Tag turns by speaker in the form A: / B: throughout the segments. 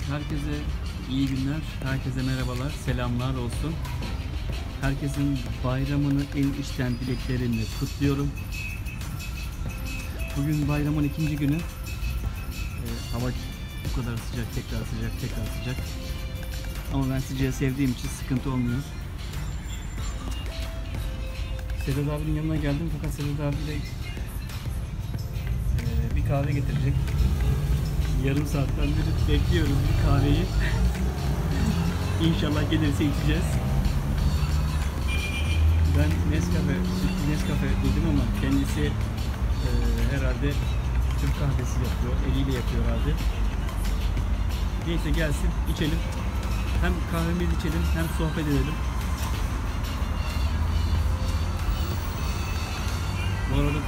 A: Herkese iyi günler, herkese merhabalar, selamlar olsun. Herkesin bayramını en içten dileklerimle kutluyorum. Bugün bayramın ikinci günü. Hava bu kadar sıcak, tekrar sıcak, tekrar sıcak. Ama ben sıcağı sevdiğim için sıkıntı olmuyor. Sedat abinin yanına geldim fakat Sedat abi de bir kahve getirecek. Yarım saatten beri bekliyoruz bir kahveyi. İnşallah gelirse içeceğiz. Ben Nescafe dedim ama kendisi herhalde Türk kahvesi yapıyor, eliyle yapıyor herhalde. Neyse gelsin, içelim. Hem kahvemizi içelim, hem sohbet edelim. Bu arada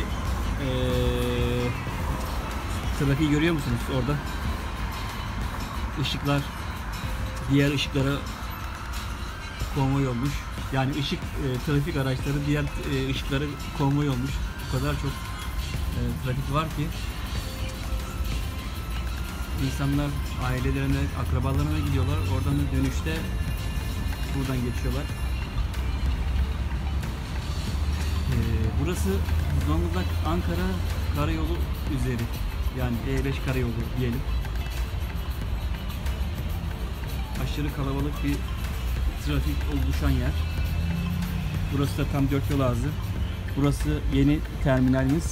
A: trafiği görüyor musunuz orada? Işıklar diğer ışıklara konvoy olmuş. Yani trafik araçları diğer ışıklara konvoy olmuş. O kadar çok trafik var ki insanlar ailelerine, akrabalarına gidiyorlar. Oradan da dönüşte buradan geçiyorlar. Burası Zonguldak Ankara karayolu üzeri. Yani E5 karayolu diyelim. Aşırı kalabalık bir trafik oluşan yer. Burası da tam 4 yol ağzı. Burası yeni terminalimiz.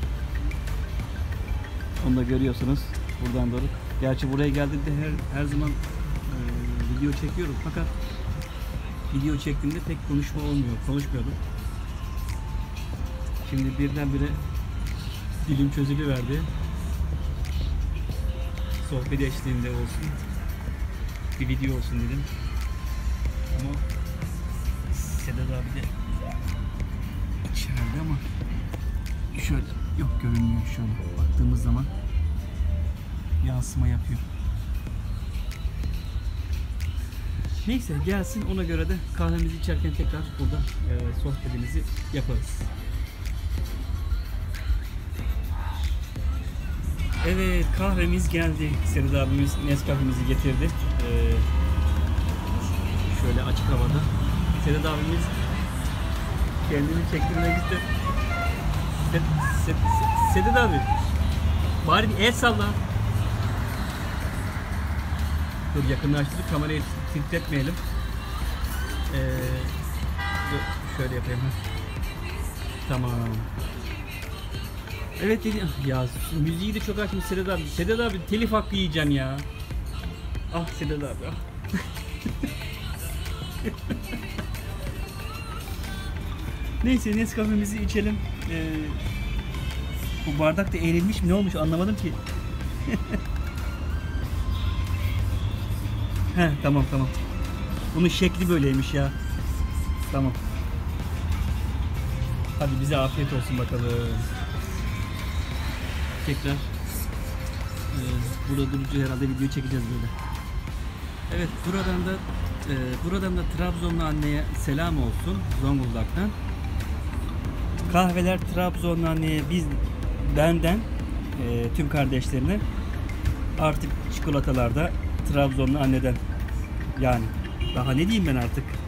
A: Onu da görüyorsunuz buradan doğru. Gerçi buraya geldiğimde her zaman video çekiyorum fakat video çektiğimde pek konuşma olmuyor. Konuşmuyordum. Şimdi birdenbire dilim çözülüverdi. Sohbet eşliğinde olsun. Bir video olsun dedim. Ama Sedat abi de içeride ama şöyle yok görünmüyor şöyle baktığımız zaman yansıma yapıyor. Neyse gelsin ona göre de kahvemizi içerken tekrar burada sohbetimizi yaparız. Evet kahvemiz geldi. Sedat abimiz Nescafe'mizi getirdi. Şöyle açık havada. Sedat abimiz kendini çektirmek ister. Sedat abi bari bir el salla. Dur yakınlaştırıp kamerayı titretmeyelim. Şöyle yapayım. Tamam. Evet dedi ya müziği de çok açmış Sedat abi. Sedat abi telif hakkı yiyeceksin ya. Ah Sedat abi ah. Neyse Nescafe'mizi içelim. Bu bardak da eğrilmiş mi ne olmuş anlamadım ki. He tamam. Bunun şekli böyleymiş ya. Tamam. Hadi bize afiyet olsun bakalım. Tekrar burada durucu herhalde video çekeceğiz böyle. Evet buradan da Trabzonlu anneye selam olsun Zonguldak'tan. Kahveler Trabzonlu anneye benden tüm kardeşlerine, artık çikolatalar da Trabzonlu anneden. Yani daha ne diyeyim ben artık.